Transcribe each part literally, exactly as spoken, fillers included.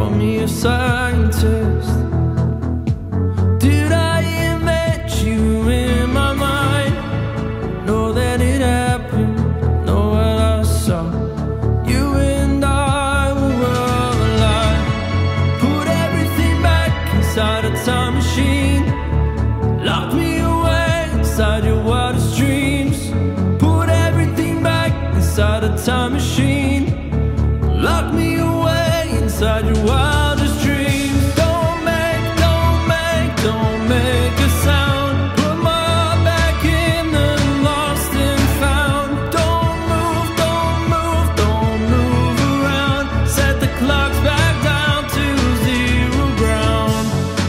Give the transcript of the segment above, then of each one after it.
call me a scientist. Did I invent you in my mind? Know that it happened, know what I saw. You and I were alive. Put everything back inside a time machine. Lock me away inside your wildest dreams. Put everything back inside a time machine. Lock me away inside your wildest dreams. Don't make, don't make, don't make a sound. Put my heart back in the lost and found. Don't move, don't move, don't move around. Set the clocks back down to zero ground.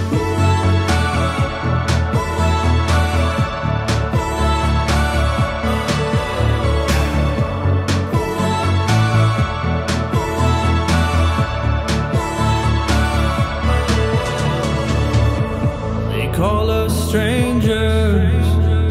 Call us strangers,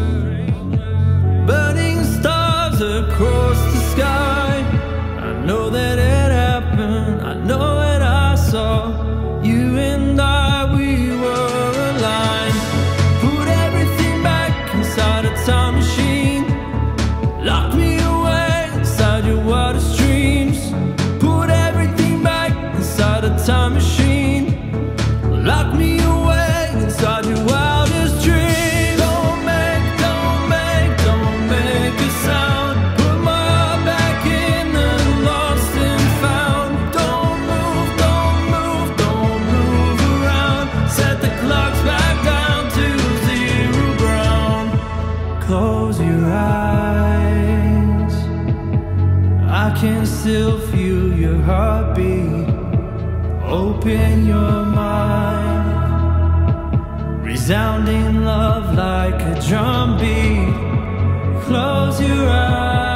burning stars across the sky. I know that it happened, I know that I saw. You and I, we were aligned. Put everything back inside a time machine. Lock me away inside your wildest dreams. Put everything back inside a time machine. Lock me away inside your wildest dreams. Don't make, don't make, don't make a sound. Put my heart back in the lost and found. Don't move, don't move, don't move around. Set the clocks back down to zero ground. Close your eyes, I can still feel your heartbeat. Open your mind. Resounding love like a drum beat. Close your eyes.